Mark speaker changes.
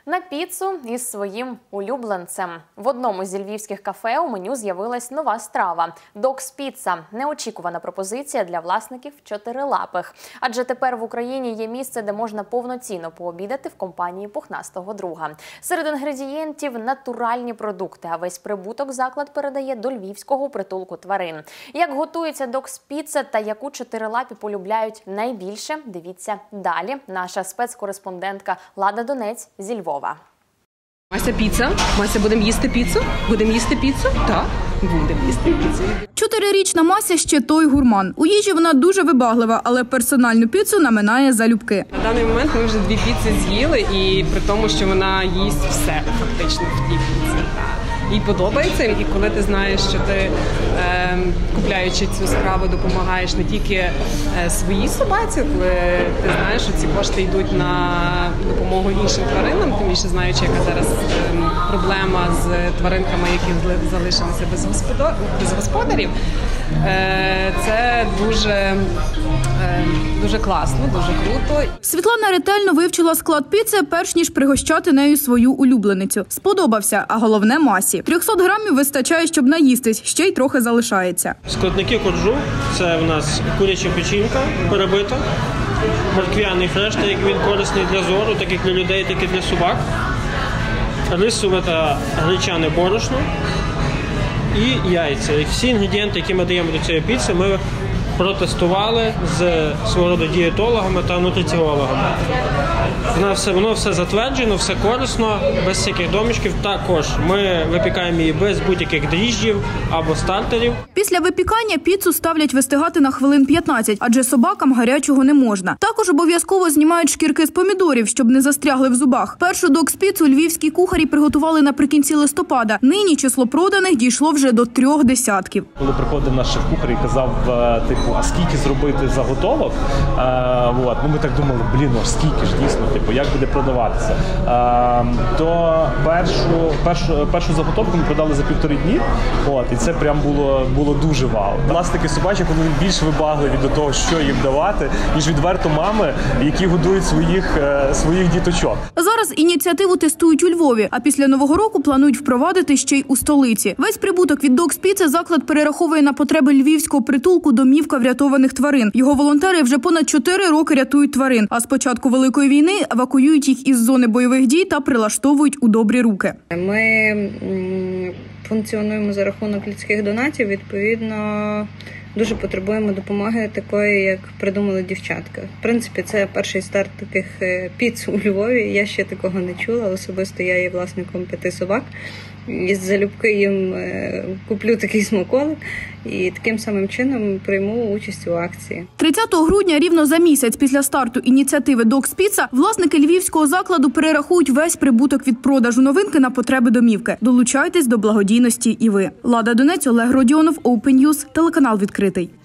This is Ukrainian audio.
Speaker 1: На піцу із своїм улюбленцем. В одному зі львівських кафе у меню з'явилась нова страва – докс-піца. Неочікувана пропозиція для власників чотирилапих. Адже тепер в Україні є місце, де можна повноцінно пообідати в компанії пухнастого друга. Серед інгредієнтів – натуральні продукти, а весь прибуток заклад передає до львівського притулку тварин. Як готується докс-піца та яку чотирилапі полюбляють найбільше – дивіться далі. Наша спецкореспондентка Лада Донець зі Львова.
Speaker 2: Мася піца. Мася, будемо їсти піцу? Будемо їсти піцу? Так, будемо їсти піцу.
Speaker 3: 4-річна Мася ще той гурман. У їжі вона дуже вибаглива, але персональну піцу наминає залюбки.
Speaker 2: На даний момент ми вже 2 піци з'їли, і при тому, що вона їсть все фактично в тій піці. Їй подобається, і коли ти знаєш, що ти, купляючи цю страву, допомагаєш не тільки своїй собаці, коли ти знаєш, що ці кошти йдуть на допомогу іншим тваринам, тим більше знаючи, яка зараз проблема з тваринками, які залишилися без господарів, це дуже класно, дуже круто.
Speaker 3: Світлана ретельно вивчила склад піци, перш ніж пригощати нею свою улюбленицю. Сподобався, а головне – Масі. 300 грамів вистачає, щоб наїстись, ще й трохи залишається.
Speaker 4: Складники коржу – це в нас куряча печінка перебита, морквяний фреш, так як він корисний для зору, так як для людей, так і для собак, рисове та гречане борошно і яйця. І всі інгредієнти, які ми даємо до цієї піци, ми протестували з свого роду дієтологами та нутриціологами. Воно все затверджено, все корисно, без всяких домішків. Також ми випікаємо її без будь-яких дріжджів або стартерів.
Speaker 3: Після випікання піцу ставлять вистигати на хвилин 15, адже собакам гарячого не можна. Також обов'язково знімають шкірки з помідорів, щоб не застрягли в зубах. Першу докс-піцу львівські кухарі приготували наприкінці листопада. Нині число проданих дійшло вже до 3 десятків.
Speaker 5: Коли приходив наш шеф-кухар і казав, а скільки зробити заготовок, ми так думали, скільки ж дійсно, як буде продаватися. То першу заготовку ми продали за 1,5 дні, і це прям було дуже вау. Власники собачок, вони більш вибагливі до того, що їм давати, ніж відверто мами, які годують своїх діточок.
Speaker 3: Зараз ініціативу тестують у Львові, а після Нового року планують впровадити ще й у столиці. Весь прибуток від докс-піци заклад перераховує на потреби львівського притулку «Домівка врятованих тварин». Його волонтери вже понад 4 роки рятують тварин, а з початку Великої війни евакуюють їх із зони бойових дій та прилаштовують у добрі руки.
Speaker 6: Ми функціонуємо за рахунок людських донатів, відповідно, дуже потребуємо допомоги такої, як придумали дівчатка. В принципі, це перший старт таких піц у Львові. Я ще такого не чула. Особисто я є власником 5 собак. І залюбки їм куплю такий смаколик і таким самим чином прийму участь у акції.
Speaker 3: 30 грудня, рівно за місяць після старту ініціативи «Докс-піца», власники львівського закладу перерахують весь прибуток від продажу новинки на потреби домівки. Долучайтесь до благодійності і ви. Лада Донець, Олег Родіонов, Open News, телеканал «Відкритий».